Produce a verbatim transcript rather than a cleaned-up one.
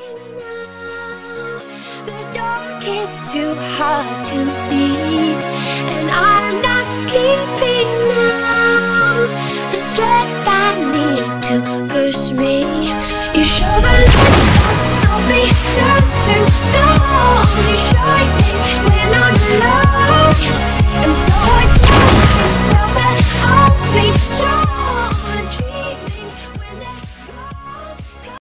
now. The dark is too hard to beat.